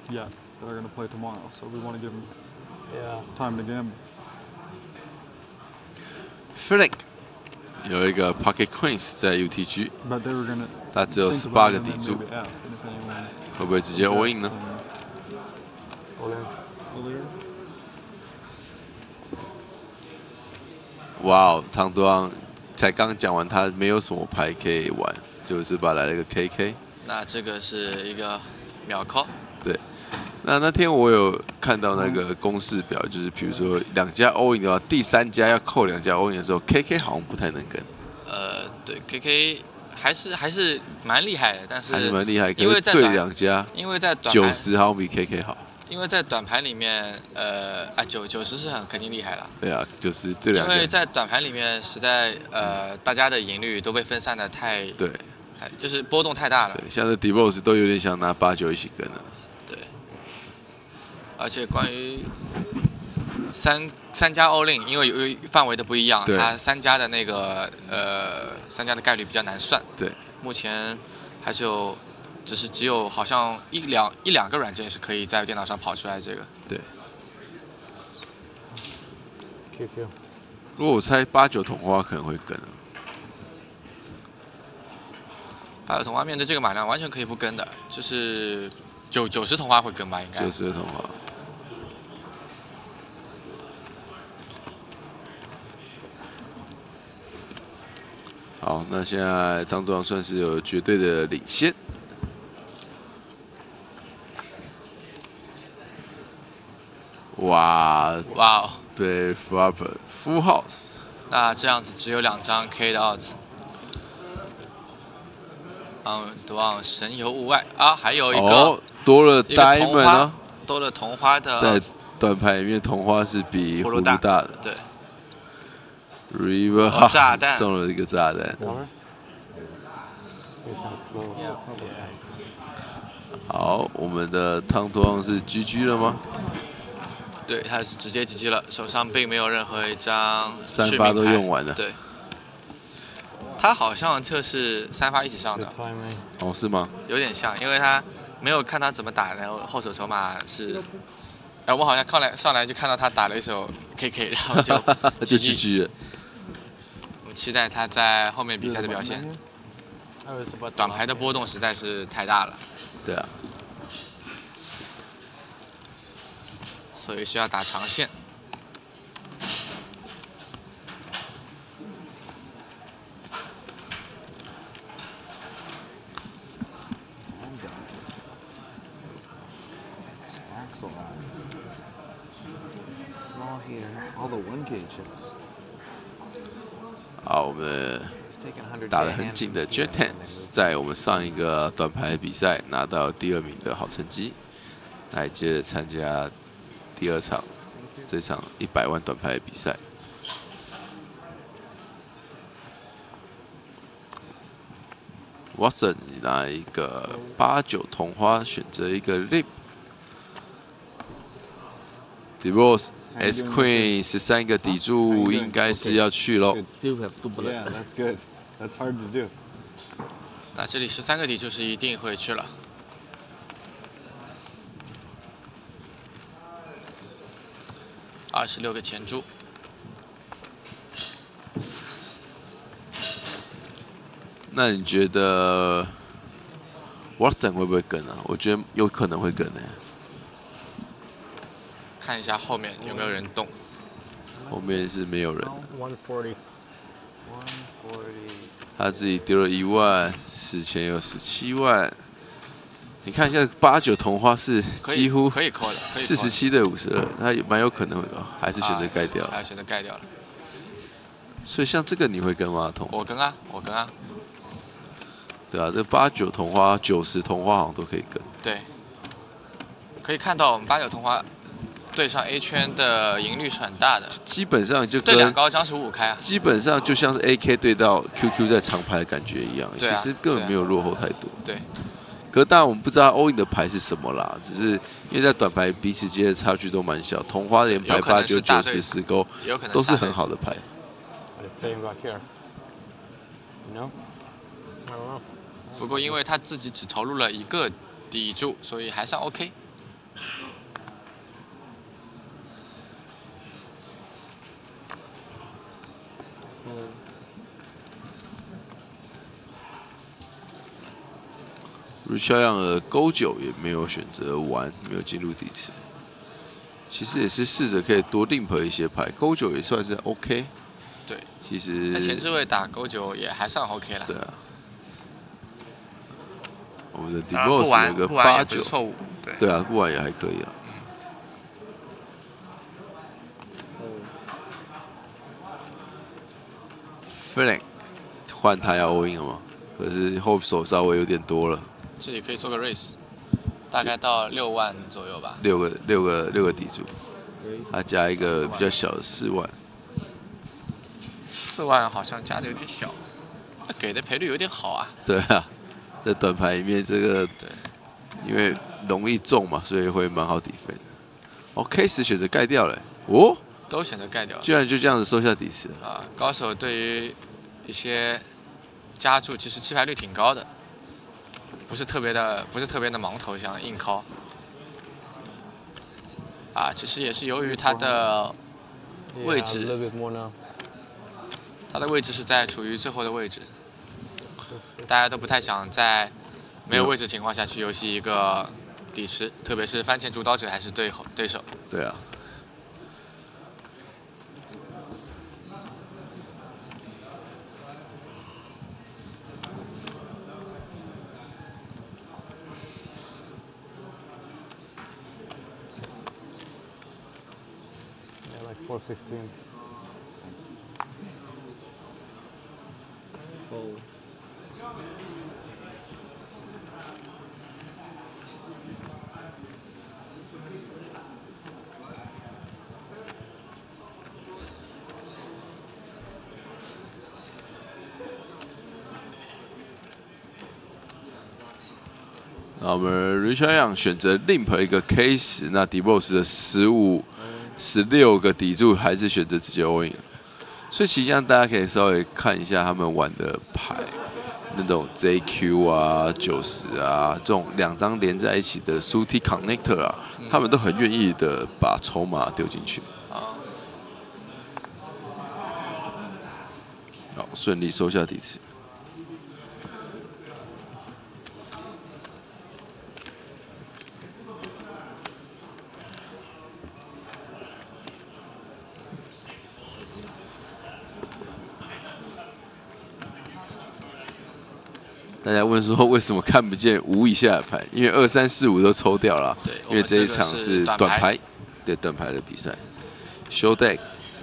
yet that are going to play tomorrow, so we want to give them Yeah. time to gamble. Frank 有一个 Pocket Queens 在 UTG， But they were going to 他只有 think 18 about 个 it 底 and then 注， maybe ask, and if anyone 会不会直接 all in 呢？ All in. earlier. 哇哦，汤多昂才刚讲完，他没有什么牌可以玩，就是把来了个 KK。 那这个是一个秒 call。 对，那天我有看到那个公式表，就是比如说2家 all in 的话，第3家要扣2家 all in 的时候，KK 好像不太能跟。 对 ，KK 还是蛮厉害的，但是还是蛮厉害， 因为在对2家， 因为在短盘 90好像比 KK 好。 因为在短盘里面，90是肯定厉害了。 对啊，90对2家。 因为在短盘里面，实在大家的赢率都被分散的太对， 就是波动太大了。 对，像这 DeRose 都有点想拿8、9一起跟了。 对，而且关于三家 all in， 因为有范围的不一样，它3家的那个3家的概率比较难算。 对， 目前还是有。只有好像一两个软件是可以在电脑上跑出来这个。 对。 QQ。 如果我猜8、9桶花可能会跟。 8、9桶花面对这个马量完全可以不跟的，就是90桶花会跟吧，应该。 90桶花。好，那现在汤多昂算是有绝对的领先。哇哇！ 对 ，Flopper Full House。 那这样子只有2张 K 的 odds。多昂神游物外啊，还有一个、 哦、多了 Diamond 啊， 多了同花的。 在短牌里面，同花是比葫芦大的。 对。 River、 炸弹中了一个炸弹。好，我们的汤多昂是 GG 了吗？ 对，他是直接 GG 了，手上并没有任何一张 3发都用完了。 对，他好像就是3发一起上的。 哦，是吗？ 有点像，因为他没有看他怎么打，然后后手筹码是，我们好像上来就看到他打了一手 KK， 然后就就 GG 了。 我们期待他在后面比赛的表现。短牌的波动实在是太大了。 对啊。 所以需要打长线。 好，我们打得很紧的 Jet10 在我们上一个短牌比赛拿到第2名的好成绩，来接着参加第2场，这场100万短牌比赛。Watson 拿一个8、9同花，选择一个 Lip。DeRose S Queen 13个底注，应该是要去喽。 Yeah, that's good. That's hard to do. 那这里13个底注是一定会去了。26个前注。 那你觉得 Watson 会不会跟啊？我觉得有可能会跟呢。 看一下后面有没有人动。 后面是没有人的。 140。 他自己丢了1万，死前有17万。你看一下8、9同花是几乎可以扣的 ，47对52，他也蛮有可能会高，还是选择盖掉。 还选择盖掉了。 所以像这个你会跟吗？同？ 我跟啊，我跟啊。 对啊，这8、9同花、90同花好像都可以跟。 对。可以看到我们8、9同花对上 A 圈的赢率是很大的。 基本上就跟对2高张是5开啊。 基本上就像是 AK 对到 QQ 在长牌的感觉一样，其实根本没有落后太多。 对。 可是当然我们不知道 all in 的牌是什么啦，只是因为在短牌彼此间的差距都蛮小，同花连牌8、9、90、10勾都是很好的牌。 不过因为他自己只投入了1个底注，所以还算 OK。 Richard 的勾9也没有选择玩，没有进入底池。其实也是试着可以多limp一些牌，勾9也算是 OK。 对， 其实在前置位打勾9也还算 OK 了。 对啊。我们的 d 当 e 然 b o 不 s 玩有个不玩也 8、9， 不是错误。对。 对啊，不玩也还可以了。Frank 换他要 all in 了吗？可是后手稍微有点多了。 这里可以做个 raise， 大概到6万左右吧。 六个底注，他加一个比较小的4万。 4万好像加的有点小，那给的赔率有点好啊。 对啊，在短牌里面这个对， 因为容易中嘛，所以会蛮好底分。哦 ，K10选择盖掉了，哦， 都选择盖掉了。 居然就这样子收下底池啊，高手对于一些加注其实弃牌率挺高的，不是特别的盲投，想硬 call。啊，其实也是由于他的位置，他的位置是在处于最后的位置，大家都不太想在没有位置情况下去游戏一个底池，特别是番茄主导者还是对手。 对啊。 415. Fold. 那我们 Richard Young 选择 limp 一个 K10，那 d e b o s 的15、16个底注还是选择直接 all in， 所以其实这样大家可以稍微看一下他们玩的牌，那种 JQ 啊、90啊这种2张连在一起的 Suti Connector 啊，他们都很愿意的把筹码丢进去。好，顺利收下底池。大家问说为什么看不见5以下的牌？因为2、3、4、5都抽掉了。 对， 因为这一场是短牌，对短牌的比赛。Show deck。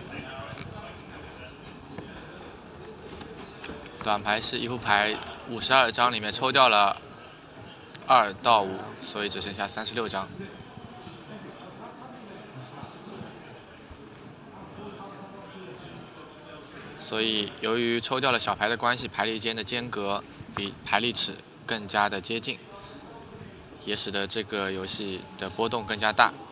短牌是一副牌52张里面抽掉了2到5，所以只剩下36张。所以由于抽掉了小牌的关系，牌力间的间隔比牌力尺更加的接近，也使得这个游戏的波动更加大。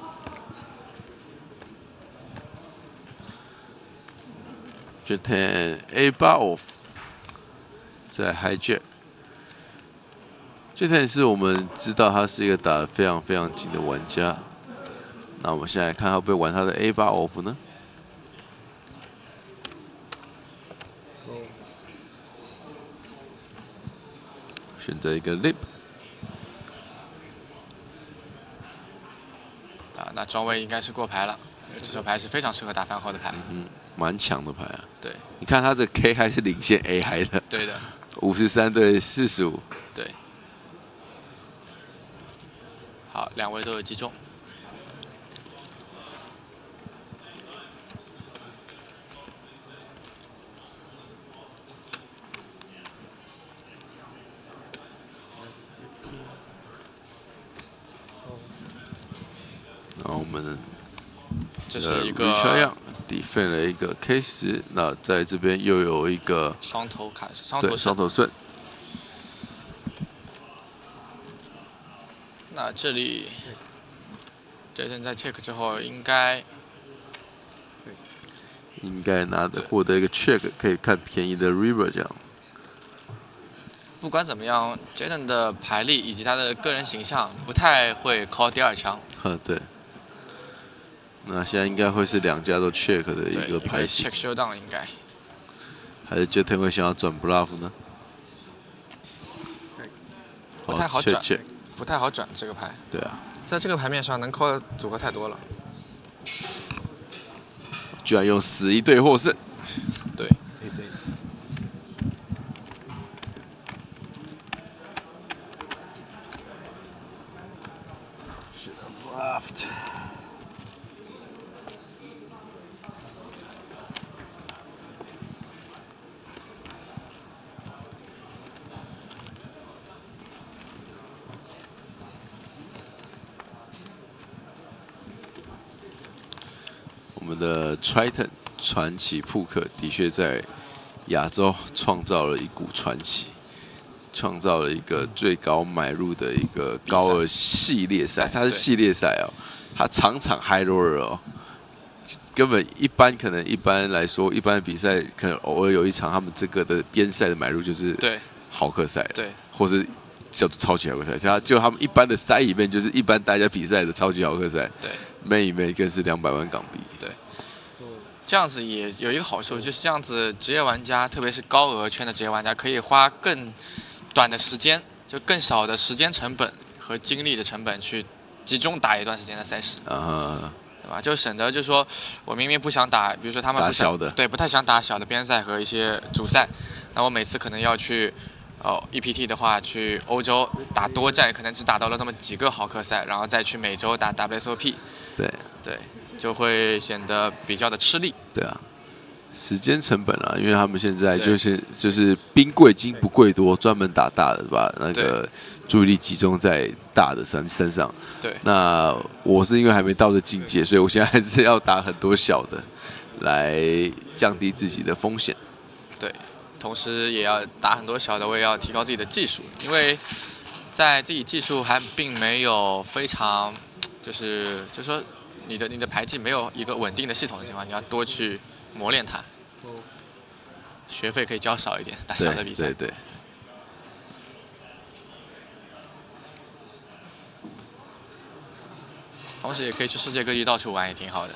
这天 A 8 off， 在 hijack。这天是我们知道他是一个打得非常非常紧的玩家。那我们现在看他会不会玩他的 A 8 off 呢？选择一个 lip。 啊，那庄威应该是过牌了，因为这手牌是非常适合打饭后的牌。 蛮强的牌啊。 对。 你看他的 K 还是领先 A 还的。 对的。 53对45。 对。好，2位都有击中。 然后我们这是一个 defend 了一个 K10， 那在这边又有一个双头顺。 那这里这阵在 check 之后，应该获得一个 check， 可以看便宜的 river 这样。 不管怎么样 ，Jaden 的牌力以及他的个人形象不太会 call 第2枪。 对。那现在应该会是两家都 check 的一个牌型 ，check showdown 应该。 还是 Jaden 会想要转 bluff 呢？ 不太好转 check， 不太好转这个牌。 对啊， 在这个牌面上能 call 的组合太多了。 居然用11对获胜。 对。 Left. 我们的 Triton 传奇扑克的确在亚洲创造了一股传奇，创造了一个最高买入的一个高额系列赛，它是系列赛哦，它场场 high roller 哦，根本可能一般来说，一般的比赛可能偶尔有一场他们这个的边赛的买入就是豪客赛， 对， 或是叫做超级豪客赛，就他们一般的赛里面就是一般大家比赛的超级豪客赛， 对。 每更是200万港币。 对，这样子也有一个好处，就是这样子职业玩家，特别是高额圈的职业玩家，可以花更短的时间，就更少的时间成本和精力的成本去集中打一段时间的赛事。对吧？就省得就是说我明明不想打，比如说他们打小的， 对，不太想打小的边赛和一些主赛，那我每次可能要去。EPT 的话，去欧洲打多站，可能只打到了这么几个豪客赛，然后再去美洲打 WSOP， 对，就会显得比较的吃力。 对啊，时间成本啊，因为他们现在就是兵贵精不贵多，专门打大的，把那个注意力集中在大的身上。 对， 那我是因为还没到这境界，所以我现在还是要打很多小的，来降低自己的风险。 对。 同时也要打很多小的，我也要提高自己的技术，因为在自己技术还并没有非常，就是说你的牌技没有一个稳定的系统的情况，你要多去磨练它。学费可以交少一点，打小的比赛。 对。 同时也可以去世界各地到处玩，也挺好的。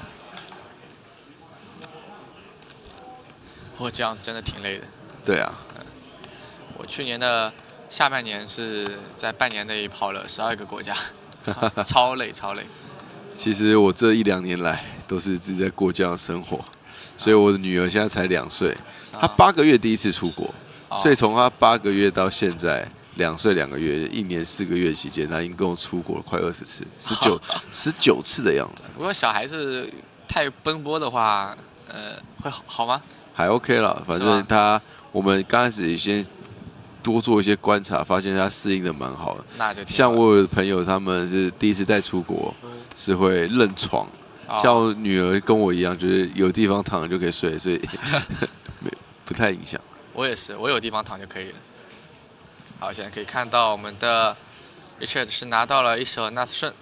不过这样子真的挺累的。 对啊， 我去年的下半年是在半年内跑了12个国家，超累。 其实我这1-2年来都是自己在过这样的生活，所以我的女儿现在才2岁，她8个月第一次出国，所以从她8个月到现在2岁2个月，1年4个月期间，她一共出国了快20次，19次的样子。 不过小孩子太奔波的话，会好吗？ 还 OK 啦，反正我们刚开始先多做一些观察，发现他适应的蛮好的。 那就像我有的朋友，他们是第一次带出国，是会认床。像我女儿跟我一样，就是有地方躺就可以睡，所以不太影响。 我也是，我有地方躺就可以了。好，现在可以看到我们的 Richard 是拿到了一手 Nuts 顺，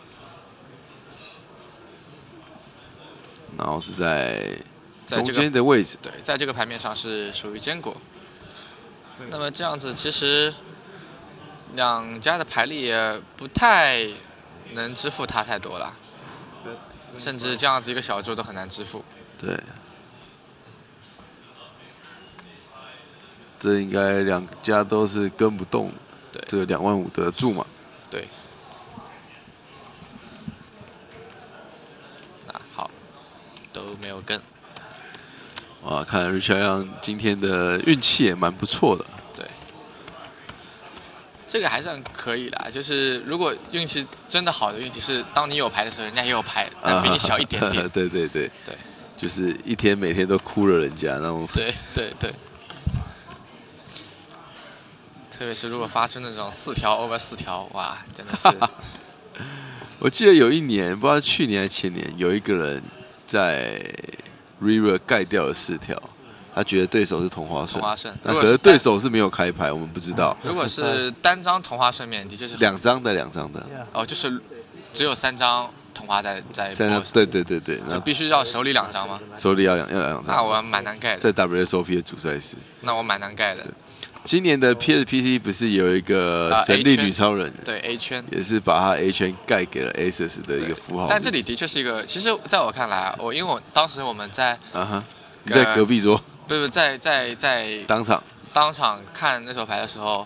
然后是在中间的位置， 对，在这个牌面上是属于坚果。那么这样子，其实两家的牌力也不太能支付他太多了，甚至这样子一个小注都很难支付。 对，这应该两家都是跟不动这个2万5的注嘛。 对。那好，都没有跟。 哇，看 Richard 今天的运气也蛮不错的。 对，这个还算可以啦。就是如果运气真的好的运气是，当你有牌的时候，人家也有牌，但比你小一点点。 对，就是每天都哭了人家那种。 对。特别是如果发生那种4条 over 4条，哇，真的是。 我记得有一年，不知道去年还是前年，有一个人在 River 盖掉了4条，他觉得对手是同花顺。那可是对手是没有开牌，我们不知道。 如果是单张同花顺面，的确是 2张的。哦， 就是只有3张同花在。 对。 就必须要手里2张吗？ 手里要两张。 那我蛮难盖的。 在 WSOP 的主赛事。 那我蛮难盖的。 今年的 PSPC 不是有一个神力女超人？ 对 A 圈， 也是把它 A 圈盖给了 ASUS 的一个符号。 但这里的确是一个，其实在我看来，因为我当时我们在你在隔壁桌， 不在当场看那手牌的时候，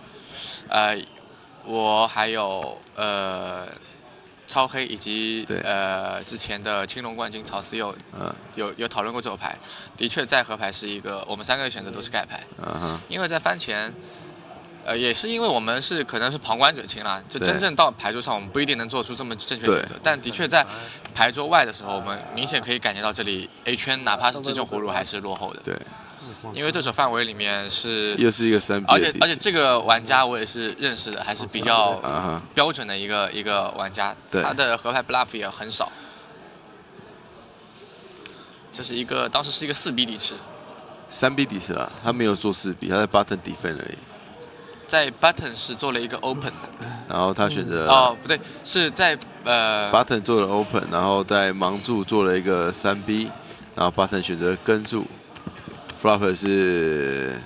我还有超黑以及之前的青龙冠军曹思佑，有讨论过这手牌。的确，在河牌是一个我们3个的选择都是盖牌，因为在番前，也是因为我们可能是旁观者清啦，就真正到牌桌上我们不一定能做出这么正确选择，但的确在牌桌外的时候，我们明显可以感觉到这里 A 圈哪怕是击中葫芦还是落后的。 对。 因为对手范围里面又是一个3B， 而且这个玩家我也是认识的，还是比较标准的一个玩家，他的河牌 bluff 也很少。这是当时是一个4B 底池 ，3B 底池啦，他没有做4B，他在 button defend 而已。 在 button 时做了一个 open， 然后他选择不对，是在 button 做了 open， 然后在盲注做了一个3B， 然后 button 选择跟注。Flop 是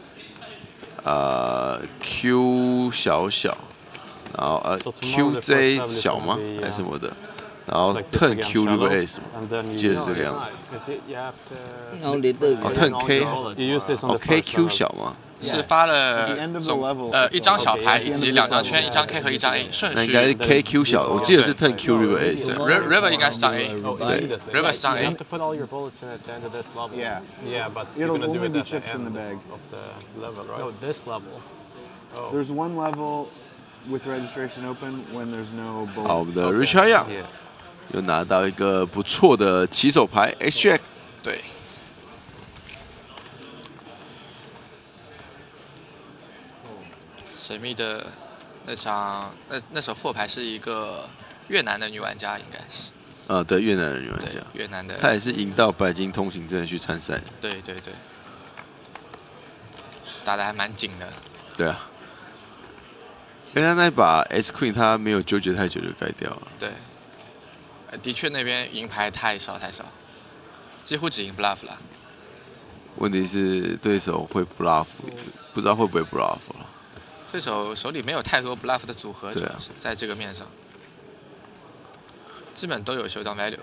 Q 小，然后QJ 小吗？还是什么的？然后 turn Q 6 S 嘛，记得是这个样子。turn K，KQ 小吗？ 是发了1张小牌以及2张圈，1张 K 和1张 A 顺序。 那应该是 KQ 小，我记得是 turn Q River S。 River 应该是张 A， 对 ，River 是张 A。 Yeah, but it'll only be chips in the bag. Of the level, right? No, this level. There's one level with registration open when there's no bullets. 好，我们的 Richard Young 又拿到一个不错的起手牌 X Jack。 对。神秘的那手破牌是一个越南的女玩家，应该是。 对，越南的女玩家。 越南的。 她也是赢到白金通行证去参赛。 对，打得还蛮紧的。 对啊。因为他那把 S Queen 他没有纠结太久就改掉了。 对。的确那边赢牌太少，几乎只赢 bluff 了。 问题是对手会 bluff， 不知道会不会 bluff 了。 对手手里没有太多 bluff 的组合， 对啊， 在这个面上，基本都有showdown value。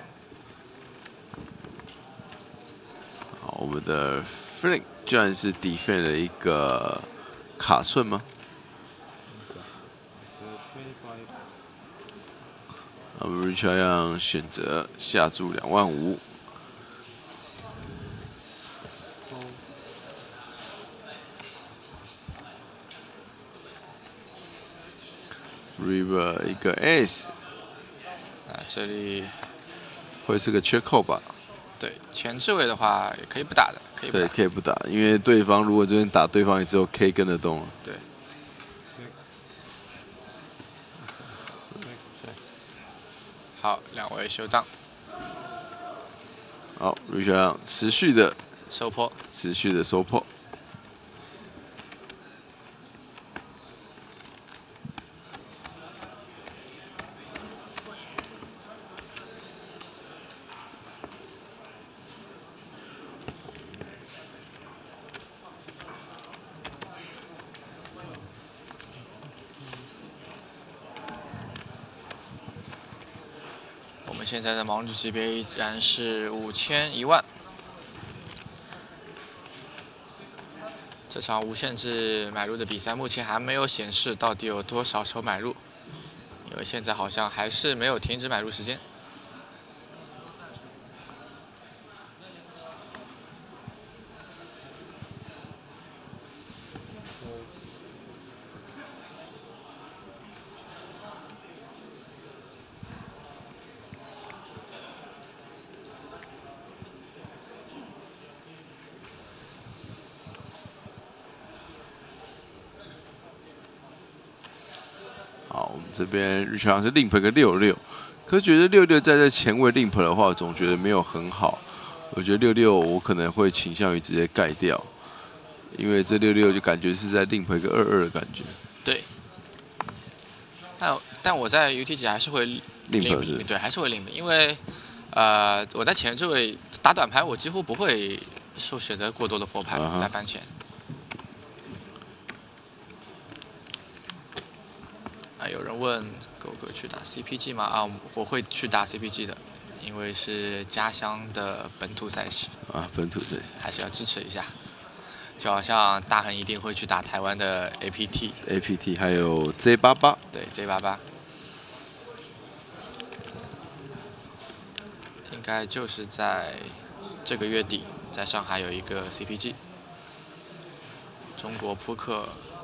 好，我们的 Frank 居然是 defend 了一个卡顺吗？我们 Richard 要选择下注25000。River 一个 S， 这里会是个缺扣吧？ 对，前置位的话也可以不打的，可以不打，因为对方如果这边打，对方也只有 K 跟得动了。 对。好，2位showdown。 好 ，Richard 持续的收破， 收破。 我们现在的盲注级别依然是5000、10000。这场无限制买入的比赛目前还没有显示到底有多少手买入，因为现在好像还是没有停止买入时间。 好，我们这边 Richard 是 limp 个66，可是觉得66在这前卫 limp 的话，总觉得没有很好。我觉得66我可能会倾向于直接盖掉，因为这66就感觉是在 limp 一个22的感觉。 对。但我在 UT 级还是会 limp 是， 对，还是会 limp， 因为我在前置位打短牌，我几乎不会选择过多的佛牌在番前。 有人问狗哥去打 CPG 吗？啊，我会去打 CPG 的，因为是家乡的本土赛事啊，本土赛事还是要支持一下。就好像大恒一定会去打台湾的 APT 还有 J88， 对 J88，应该就是在这个月底，在上海有一个 CPG 中国扑克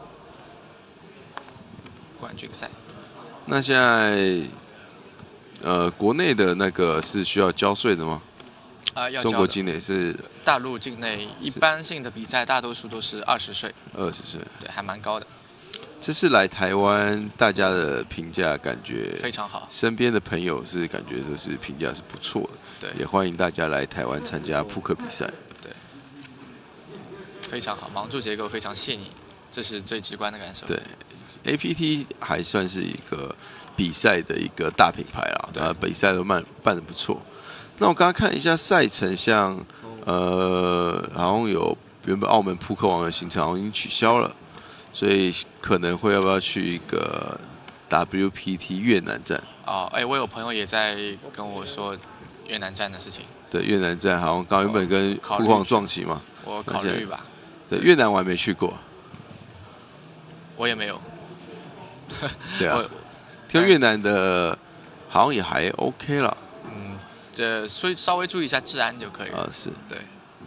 冠军赛。 那现在国内的那个是需要交税的吗？ 要交的。 中国境内是大陆境内一般性的比赛，大多数都是20税。 20税， 对，还蛮高的。 这次来台湾，大家的评价感觉非常好， 身边的朋友是感觉就是评价是不错的。 对， 也欢迎大家来台湾参加扑克比赛。 对，非常好，盲注结构非常细腻，这是最直观的感受。 对 ，APT 还算是一个比赛的一个大品牌啦，对，比赛都办得不错。那我刚刚看了一下赛程，像好像有原本澳门扑克王的行程好像已经取消了，所以可能会要不要去一个 WPT 越南站？ 哦，我有朋友也在跟我说越南站的事情。 对，越南站好像刚原本跟扑克王撞期嘛。 我考虑吧。 对，越南我还没去过。 我也没有。 对啊。听越南的，好像也还 OK 了。 所以稍微注意一下治安就可以了。 啊，是。 对。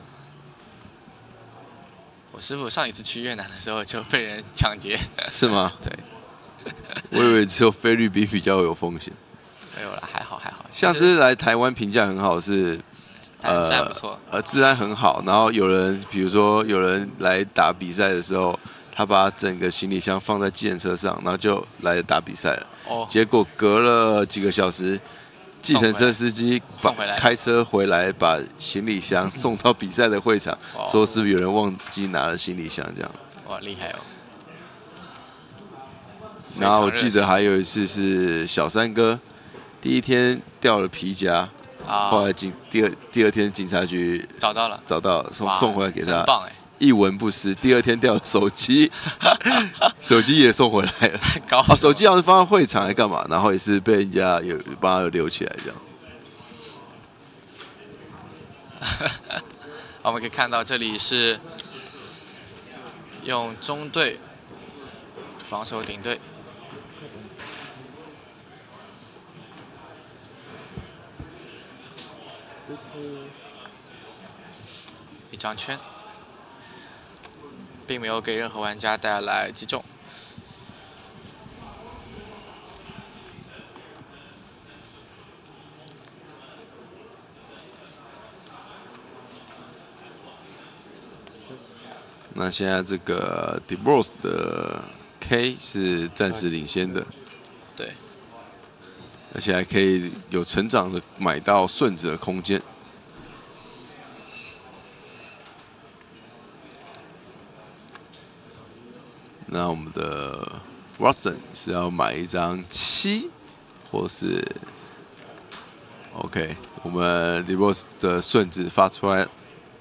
我师傅上一次去越南的时候就被人抢劫。 是吗？ 对。 我以为只有菲律宾比较有风险。 没有了，还好。 像是来台湾评价很好是， 治安不错。 治安很好，然后比如说有人来打比赛的时候，他把整个行李箱放在计程车上，然后就来打比赛了。 哦。 结果隔了几个小时。计程车司机开车回来，把行李箱送到比赛的会场，说是不是有人忘记拿了行李箱这样？ 哇，厉害哦！ 然后我记得还有一次是小三哥，第一天掉了皮夹，后来第二天警察局找到了，送回来给他， 真棒哎！ 一文不值。第二天掉手机，手机也送回来了。手机好像是放在会场来干嘛？然后也是被人家帮他留起来这样。 我们可以看到这里是用中队防守顶队。一张圈。并没有给任何玩家带来击中。 那现在这个 DeBrose 的 K 是暂时领先的， 对， 而且还可以有成长的买到顺子的空间。那我们的 Watson 是要买一张7，或是 OK， 我们 DeBrose 的顺子发出来。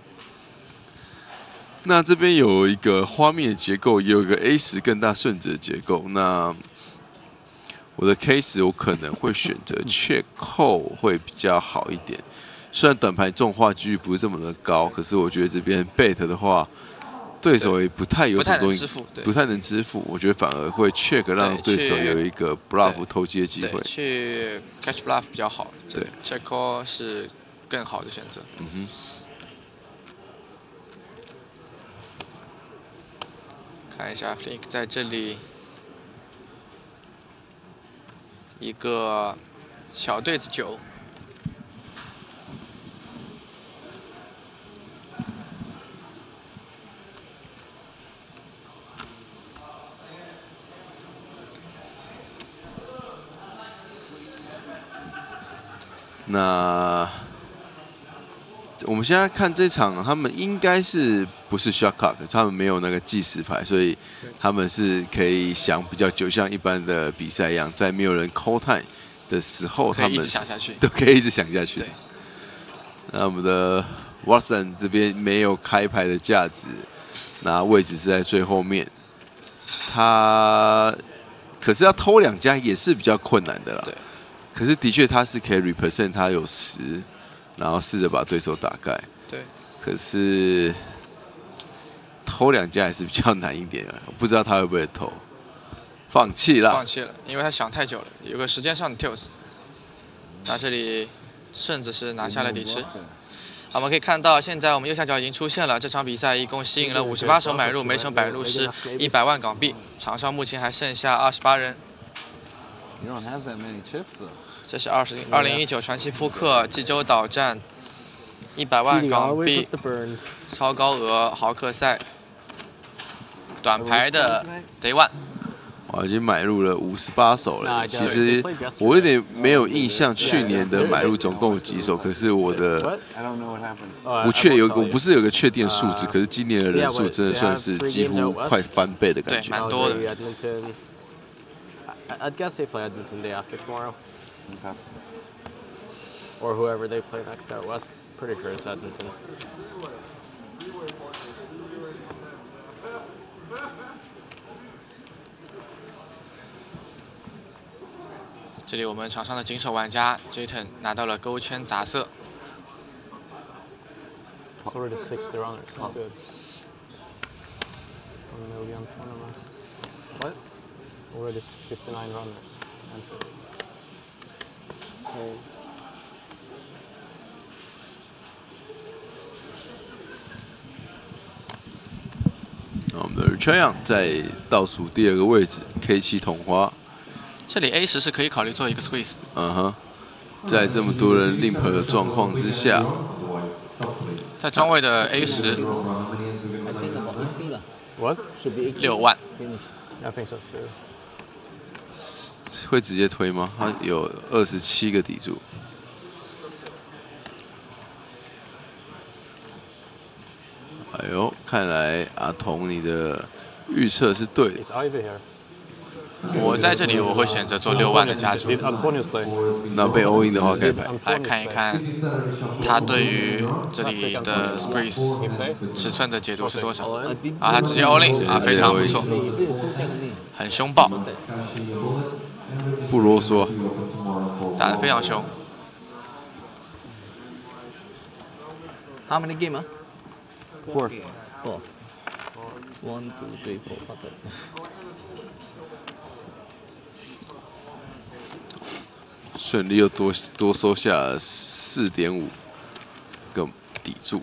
那这边有一个花面结构，也有一个 A10更大顺子的结构。那我的 K10 我可能会选择 check call 会比较好一点。虽然短牌重化几率不是这么的高，可是我觉得这边 bet 的话。对手也不太有什么东西，不太能支付，我觉得反而会 check 让对手有一个 bluff 投机的机会。 去 catch bluff 比较好， 对 ，check call 是更好的选择。看一下 Flink 在这里一个小对子9。 那我们现在看这场，他们应该是不是 shot clock， 他们没有那个计时牌，所以他们是可以想比较久，像一般的比赛一样，在没有人 call time 的时候，他们一直想下去， 都可以一直想下去。 对。 那我们的 Watson 这边没有开牌的价值，那位置是在最后面，他可是要偷2家也是比较困难的啦。 对。 可是的确他是可以 represent 他有10，然后试着把对手打盖。 对。 可是偷2家还是比较难一点的，我不知道他会不会偷。放弃了。 放弃了，因为他想太久了，有个时间上的 tilts。那这里顺子是拿下了底池。我们可以看到，现在我们右下角已经出现了，这场比赛一共吸引了58手买入，每手买入是100万港币。场上目前还剩下28人。这是2019传奇扑克济州岛站100万港币超高额豪客赛短牌的 Day One。 我已经买入了58手了。其实我有点没有印象，去年的买入总共有几手，可是我的我不是有个确定的数字，可是今年的人数真的算是几乎快翻倍的感觉。 对，蛮多的。 I'd guess they play Edmonton day after tomorrow. Okay. Or whoever they play next out west. Pretty sure it's Edmonton. 这里我们场上的金手玩家 Jayton 拿到了勾圈杂色。 It's already 60 runners. That's good. 1 million tournament. What? Already 59 runners. Okay. 我们的 Richard 在倒数第2个位置 ，K7 同花。 这里 A10是可以考虑做一个 squeeze。 嗯哼，在这么多人 limp 的状况之下， 在庄位的 A10。 What? 6万。 I think so too. 会直接推吗？他有27个底注。哎呦，看来阿童你的预测是对的。 我在这里我会选择做6万的加注。 那被 all in 的话盖牌。 来看一看他对于这里的 squeeze 尺寸的解读是多少。啊，他直接 all in 啊，非常不错，很凶暴， 不啰嗦， 打得非常凶。 How many game 啊 ？4. 1, 2, 3, 4, 5. 顺利又多收下了4.5个底注。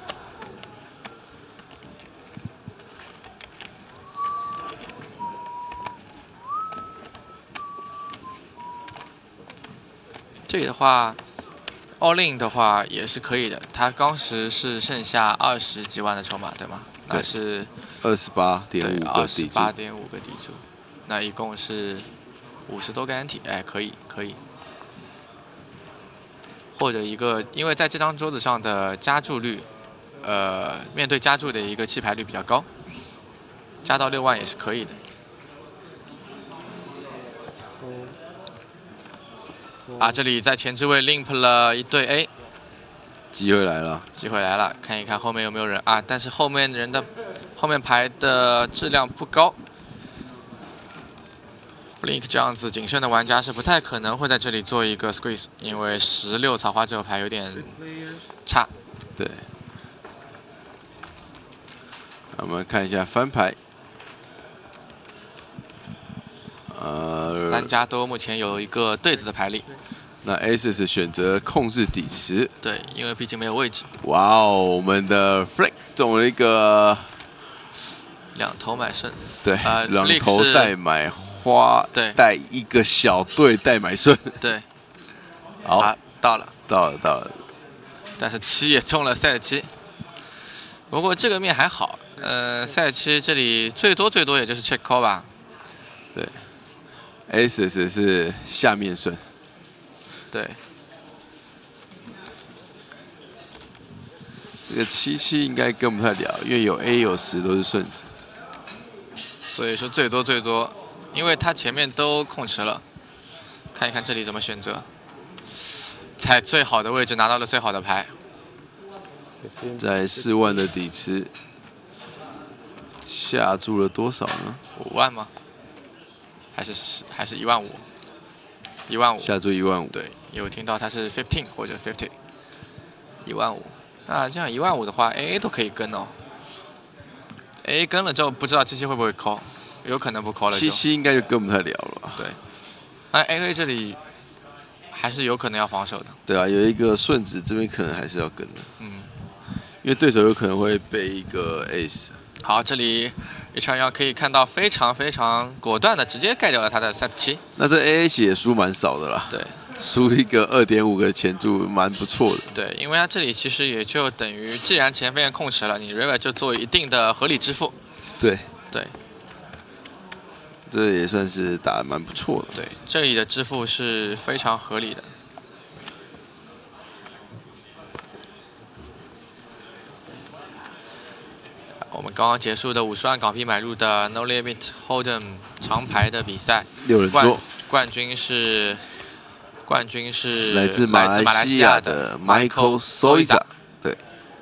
这里的话 ，all in 的话也是可以的。他当时是剩下20几万的筹码，对吗？那是 28.5个底注。 28.5个底注，那一共是50多个 anti， 哎，可以。或者一个，因为在这张桌子上的加注率，面对加注的一个弃牌率比较高，加到6万也是可以的。啊，这里在前置位 limp 了一对 A， 机会来了， 看一看后面有没有人啊？但是后面牌的质量不高。Blink 这样子谨慎的玩家是不太可能会在这里做一个 squeeze， 因为16草花这个牌有点差。 对。我们看一下翻牌。 3家都目前有一个对子的牌力。 那 Aces 选择控制底池。 对，因为毕竟没有位置。 哇哦，我们的 Flick 中了一个 2头买顺。 对，2头代买花， 对， 带一个小队代买顺。 对。 好， 啊，到了。 但是7也中了赛7。不过这个面还好，赛7这里最多也就是 check call 吧。 对。Aces 是下面顺。 对。 这个7应该跟不太了，因为有 A 有10都是顺子。 所以说最多，因为他前面都控池了。看一看这里怎么选择，在最好的位置拿到了最好的牌。 在4万的底池，下注了多少呢 ？5万吗？ 还是15000， 15000。 下注15000。 对，有听到它是15或者50，15000。那这样15000的话 ，AA 都可以跟哦。AA 跟了之后，不知道七七会不会 call， 有可能不 call 了。 七七应该就跟不太了了吧？ 对，那 AA 这里还是有可能要防守的。 对啊，有一个顺子这边可能还是要跟的。 嗯， 因为对手有可能会背一个 ace。 好，这里H21可以看到非常非常果断的直接盖掉了他的 set 7。 那这 AH 也输蛮少的啦。 对。 输一个2.5个前注，蛮不错的。 对，因为它这里其实也就等于，既然前面控池了，你 river 就做一定的合理支付。 对对， 这也算是打得蛮不错的。 对，这里的支付是非常合理的。我们刚刚结束的50万港币买入的 No Limit Hold'em 长牌的比赛 ，6人桌， 冠军是来自马来西亚的 Michael Souza， 对。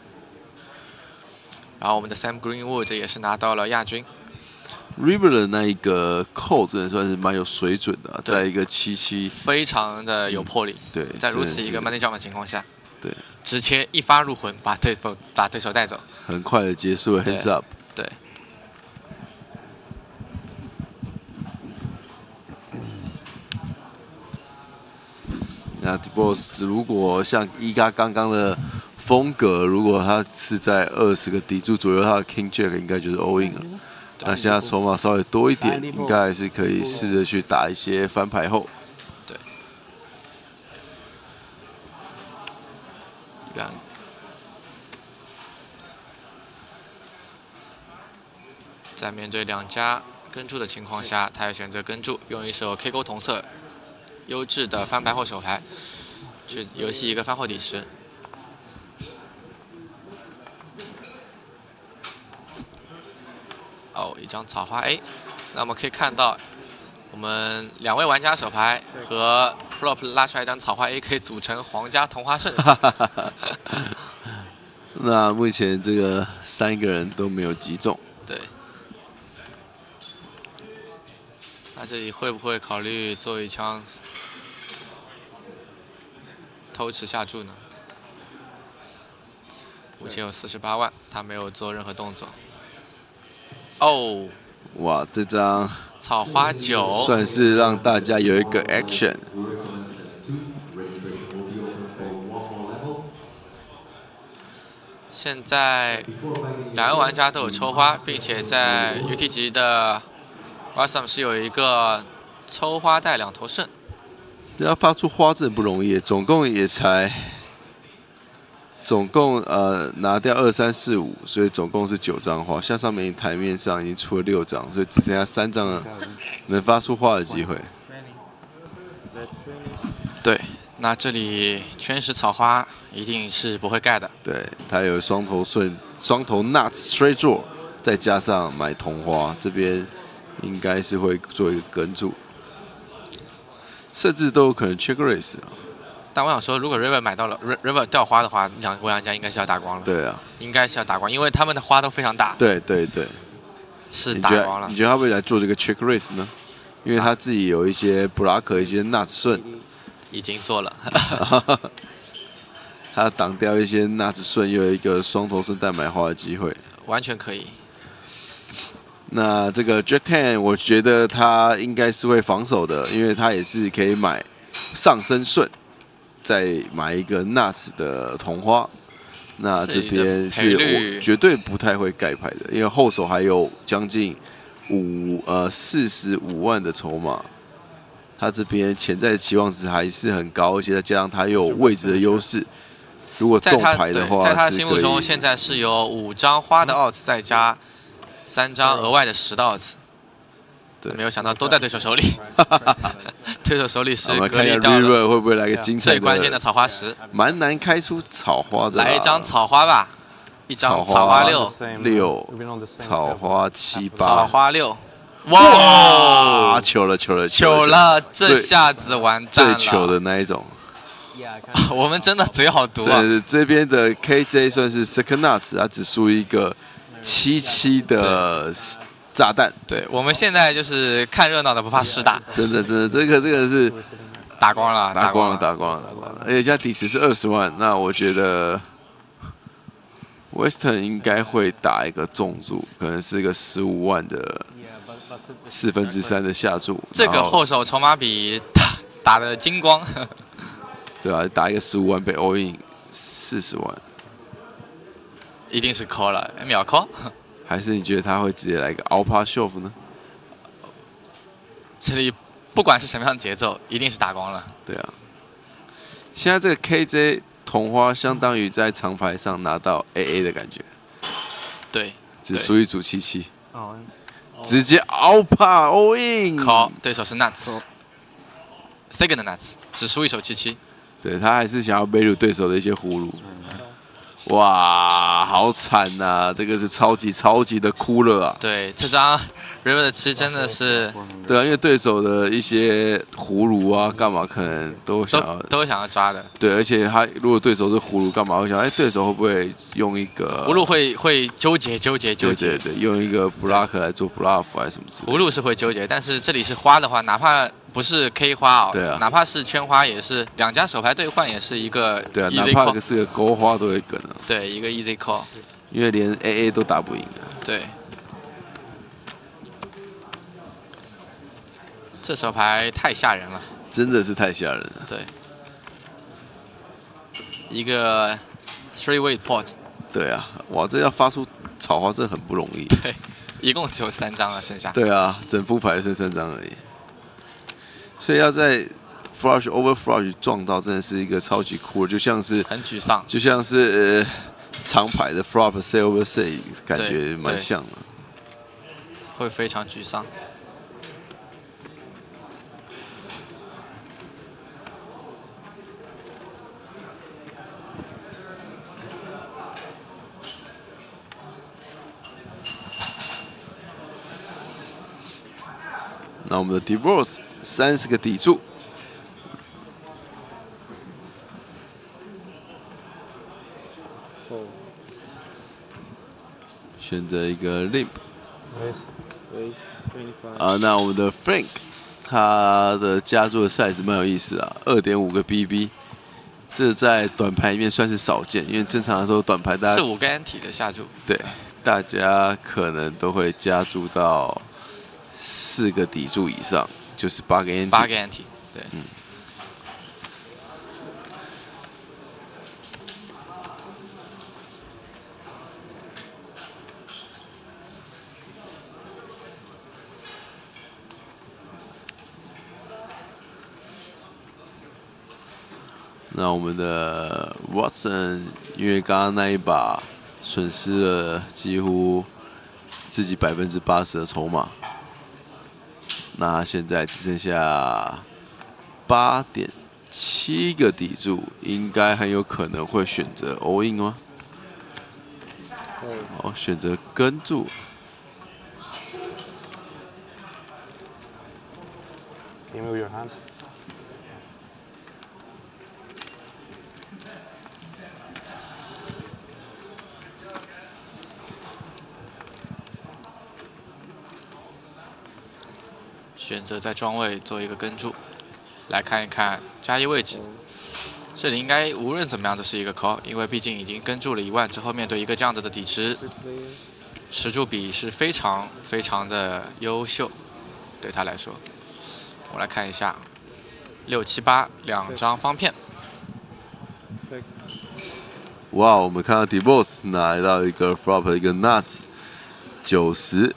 然后我们的 Sam Greenwood 也是拿到了亚军。 River 的那一个扣真的算是蛮有水准的，在一个77， 非常的有魄力。 对， 在如此一个 money jump 的情况下， 对， 直接一发入魂，把对手带走， 很快的结束了 heads up。 对。 那 Boss 如果像伊嘎刚刚的风格，如果他是在20个底注左右，他的 King Jack 应该就是 all in 了。那现在筹码稍微多一点，应该还是可以试着去打一些翻牌后。 对。在面对2家跟注的情况下，他要选择跟注，用一手 K 勾同色。优质的翻牌后手牌，去游戏一个翻后底池。哦，一张草花 A。那我们可以看到，我们2位玩家手牌和 flop 拉出来一张草花 A， 可以组成皇家同花顺。 那目前这个3个人都没有击中。 对。那这里会不会考虑做一枪偷吃下注呢？目前有48万，他没有做任何动作。哦， 哇，这张草花9 算是让大家有一个 action。 现在2位玩家都有抽花，并且在 UT 级的 Wasm 是有一个抽花带2头顺。 要发出花真的不容易，总共拿掉2、3、4、5，所以总共是9张花。像上面台面上已经出了6张，所以只剩下3张了，能发出花的机会。 对，那这里圈10草花一定是不会盖的。 对，他有双头顺、双头 nuts straight draw， 再加上买同花，这边应该是会做一个跟注。甚至都有可能 check raise 啊。 但我想说，如果 River 买到了 River 掉花的话，2位玩家应该是要打光了。 对啊， 应该是要打光，因为他们的花都非常大。 对对对， 是打光了。 你觉得他会来做这个 check raise 呢？因为他自己有一些 block 一些 nuts 顺， 已经做了。 他挡掉一些 nuts 顺，又有一个双头顺带买花的机会， 完全可以。 那这个 Jack 10， 我觉得他应该是会防守的，因为他也是可以买上升顺，再买一个 nuts 的同花。那这边是我绝对不太会盖牌的，因为后手还有将近45万的筹码，他这边潜在的期望值还是很高，而且再加上他又有位置的优势。如果中牌的话， 在他心目中现在是有5张花的 odds， 再加3张额外的10的 odds。对，没有想到都在对手手里。对手手里是我们看一下 River 会不会来个精彩的？ 最关键的草花10， 蛮难开出草花的。 来一张草花吧，一张草花 6，草花7、8， 草花6。哇！ 糗了！ 这下子完蛋了。 最糗的那一种。 我们真的嘴好毒啊！ 这边的 KJ 算是 second nuts， 他只输一个77的炸弹， 对，我们现在就是看热闹的，不怕事大。 真的，这个是打光了， 打光了，而且现在底池是20万，那我觉得 Western 应该会打一个重注，可能是一个15万的3/4的下注。 这个后手筹码比打的精光。 对啊，打一个15万被 all in 40万， 一定是 call 了，秒 call。 还是你觉得他会直接来一个 Alpha shove 呢？ 这里不管是什么样的节奏，一定是打光了。 对啊，现在这个 KJ 同花相当于在长牌上拿到 AA 的感觉， 对， 只输一组77， 哦， 直接 Alpha all in call 对手是 Nuts， Second Nuts 只输一手77。 对他还是想要背入对手的一些葫芦。哇，好惨呐、这个是超级的哭了啊！ 对，这张 River 的7真的是对啊，因为对手的一些葫芦啊，干嘛可能都想要都想要抓的。 对，而且他如果对手是葫芦，干嘛会想，哎，对手会不会用一个葫芦会纠结， 对，用一个 block 来做 bluff 还是什么之类的。 葫芦是会纠结，但是这里是花的话，哪怕不是 K 花哦， 对啊哪怕是圈花也是两家手牌兑换也是一个对啊，哪 easy 怕 call， 是个勾花都会跟啊， 对，一个 easy call， 因为连 AA 都打不赢啊。 对。这手牌太吓人了， 真的是太吓人了。 对，一个 three way pot， 对啊，哇，这要发出草花真的很不容易。 对，一共只有3张了，剩下。 对啊，整副牌剩3张而已，所以要在 flush over flush 撞到，真的是一个超级酷的，就像是长牌的 flop say over say， 感觉蛮像的。 会非常沮丧。 那我们的 divorce 30个底注，选择一个 limp。啊，那我们的 Frank， 他的加注的 size 蛮有意思啊，2.5个 BB， 这在短牌里面算是少见，因为正常来说短牌大家是5个 anti 的下注， 对，大家可能都会加注到4个底注以上，就是8个 anti。 8个 anti， 对。 那我们的 Watson 因为刚刚那一把损失了几乎自己80%的筹码，那他现在只剩下8.7个底注，应该很有可能会选择 all in 吗？好，选择跟注。 Can you move your hand? 选择在庄位做一个跟注，来看一看加一位置。这里应该无论怎么样都是一个 call， 因为毕竟已经跟注了1万之后，面对一个这样子的底池，持注比是非常的优秀，对他来说。我来看一下，6、7、82张方片。 哇，我们看到 divorce 拿到一个 flop 一个 nut 90。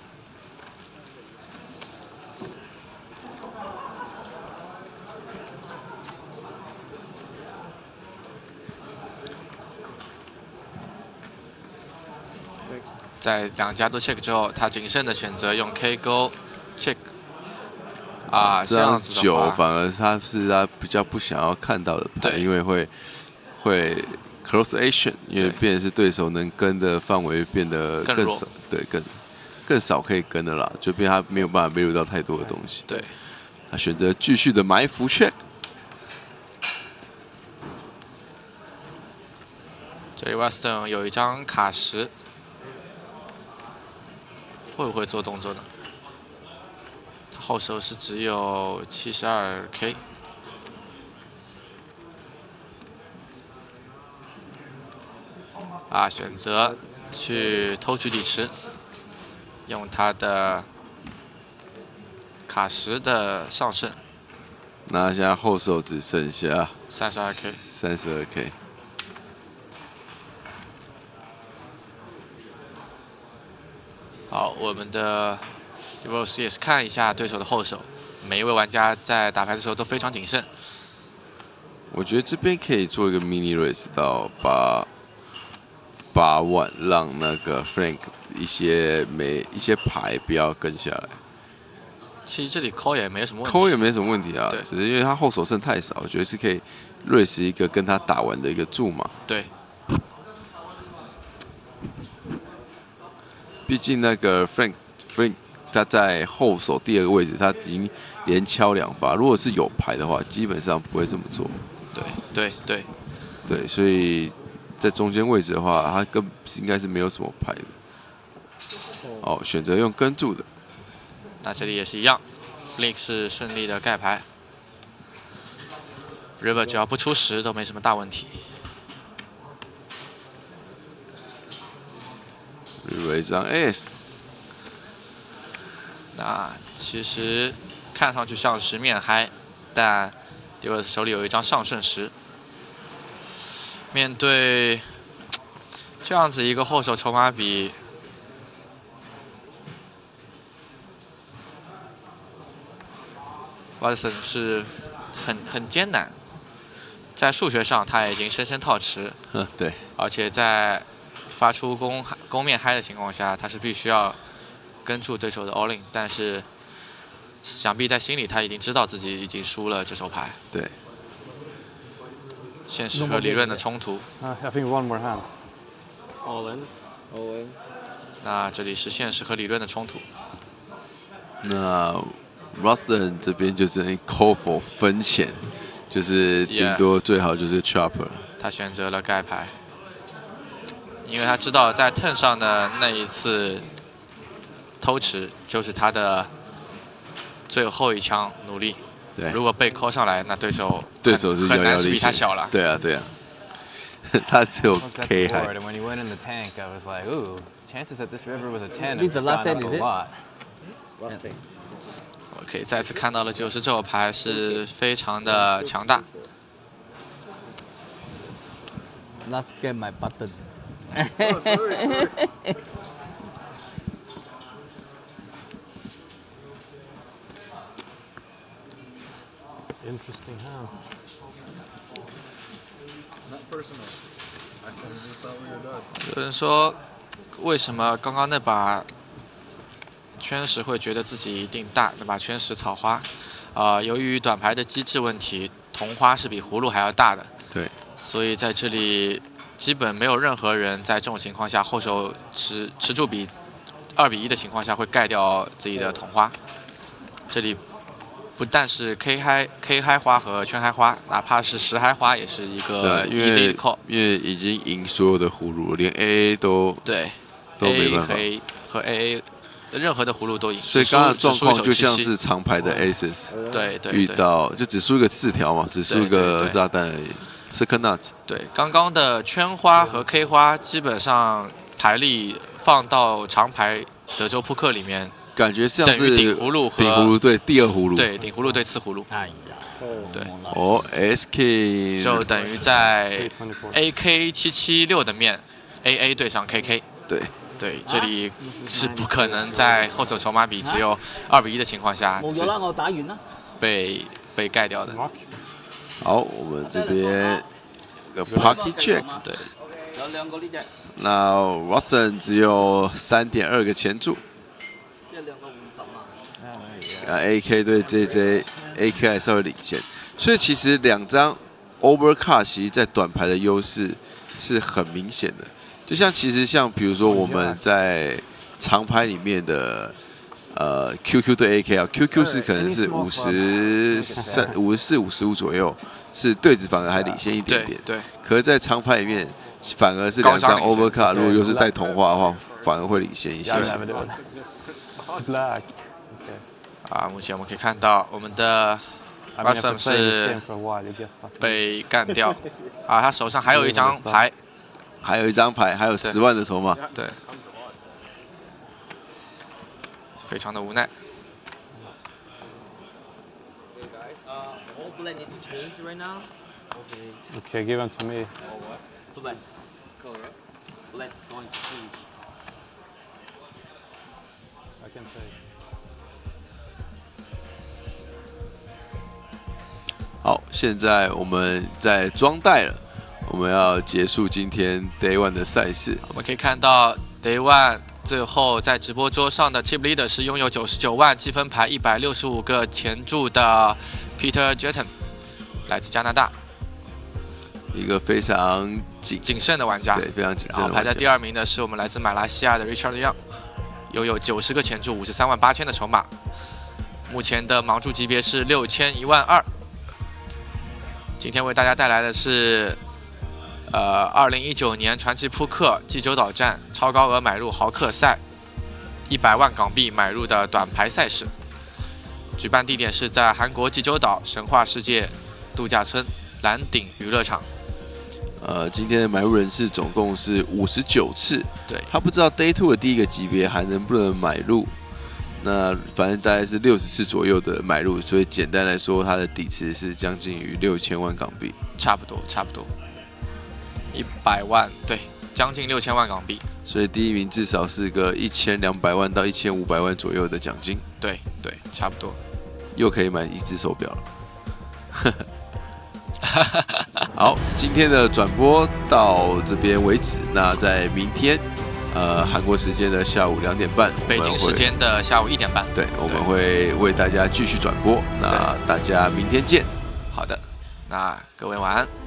在两家都 check 之后，他谨慎的选择用 K 勾 check。啊，这样子的 9 话， 反而他比较不想要看到的牌，因为会 close action， 因为变成是对手能跟的范围变得更少，对，更少可以跟的啦，就变他没有办法背入到太多的东西。 对， 他选择继续的埋伏 check。 这里 Weston 有一张卡10， 会不会做动作呢？他后手是只有72K。选择去偷取底池，用他的卡什的上胜。 那现在后手只剩下 32K。 32K。 好，我们的 DeVos 也是看了一下对手的后手，每一位玩家在打牌的时候都非常谨慎。 我觉得这边可以做一个 mini race 到8万，让那个 Frank 一些牌不要跟下来。 其实这里call也没有什么问题， call也没什么问题啊， 对， 只是因为他后手剩太少，我觉得是可以 race 一个跟他打完的一个注码。 对。 毕竟那个 Frank 他在后手第2个位置，他已经连敲2发。如果是有牌的话，基本上不会这么做。对，所以在中间位置的话，他应该是没有什么牌的。哦，选择用跟注的。 那这里也是一样 ，Flink 是顺利的盖牌 ，River 只要不出10都没什么大问题。 River 一张 S。 那其实看上去像10面嗨，但River手里有一张上顺10。面对这样子一个后手筹码比，Watson 是很艰难，在数学上他已经深深套池， 对， 而且在发出攻面嗨的情况下，他是必须要跟住对手的 all in， 但是想必在心里他已经知道自己已经输了这手牌。 对。 现实和理论的冲突。 I think one more hand. All in. 那这里是现实和理论的冲突。 那 Watson 这边就只能 call for 分钱，就是顶多最好就是 chopper。 他选择了盖牌，因为他知道在 turn 上的那一次偷吃就是他的最后一枪努力。 对， 如果被扣上来，那对手是很难是比他小了。 对啊，他只有 K 海。 When he went in the tank, I was like, ooh, chances that this river was a 10 Leave the last hand, is it? OK， 再次看到了90这手牌是非常的强大。 Last get my button. sorry. Interesting hand. Not personal. I just thought we were done. 有人说，为什么刚刚那把圈10会觉得自己一定大？那把圈10草花，由于短牌的机制问题，同花是比葫芦还要大的。 对。 所以在这里基本没有任何人在这种情况下后手持住比2比1的情况下会盖掉自己的同花。这里不但是 K 嗨花和圈嗨花，哪怕是10嗨花也是一个 easy call。 因为已经赢所有的葫芦，连 AA 都没办法。 AA 和 AA 任何的葫芦都赢。 所以刚刚的状况就像是长牌的 Aces， 对， 遇到就只输一个4条嘛，只输一个炸弹而已。Second nut。 对，刚刚的圈花和 K 花基本上牌力放到长牌德州扑克里面， 感觉像是顶葫芦对第2葫芦， 对顶葫芦对次葫芦。 哎呀， 对。 SK 就等于在 AK776的面 AA 对上 KK。对，这里是不可能在后手筹码比只有2比1的情况下被盖掉的。 好，我们这边个 pocket check。对。那 Watson 只有3.2个前注。AK 对 JJ，AK 还稍微领先，所以其实2张 overcard 其实在短牌的优势是很明显的。就像其实像比如说我们在长牌里面的QQ 对 AK 啊 ，QQ 是可能是54、55左右，是对子反而还领先一点点。 对。 可是，在长牌里面反而是2张 overcard， 如果又是带同花的话，反而会领先一些。 Black. Okay. 目前我们可以看到我们的 I mean, after Russell playing this 是 game for a while, you get fucking. 被干掉。他手上还有一张牌。 还有一张牌，还有10万的筹码。 对。非常的无奈。 All black need to change right now. Okay, give them to me. Black's Black's going to change. I can take. 好，现在我们在装袋了，我们要结束今天 Day One 的赛事。 我们可以看到 Day One 最后在直播桌上的 Team Leader 是拥有99万积分牌、165个前注的 Peter Jetton， 来自加拿大， 一个非常谨慎的玩家。 对，非常谨慎的玩家。 然后排在第2名的是我们来自马来西亚的 Richard Young， 拥有90个前注、53万8千的筹码，目前的盲注级别是6000、12000。今天为大家带来的是2019年传奇扑克济州岛站超高额买入豪客赛，100万港币买入的短牌赛事。举办地点是在韩国济州岛神话世界度假村蓝顶娱乐场。 今天的买入人次总共是59次。 对， 他不知道 Day 2的第1个级别还能不能买入。那反正大概是60次左右的买入，所以简单来说，它的底池是将近于6000万港币， 差不多，100万，对，将近6000万港币。 所以第1名至少是个1200万到1500万左右的奖金。 对，差不多。 又可以买1只手表了。好，今天的转播到这边为止。那在明天。韩国时间的下午2点半， 北京时间的下午1点半， 对，我们会为大家继续转播。那大家明天见。 好的，那各位晚安。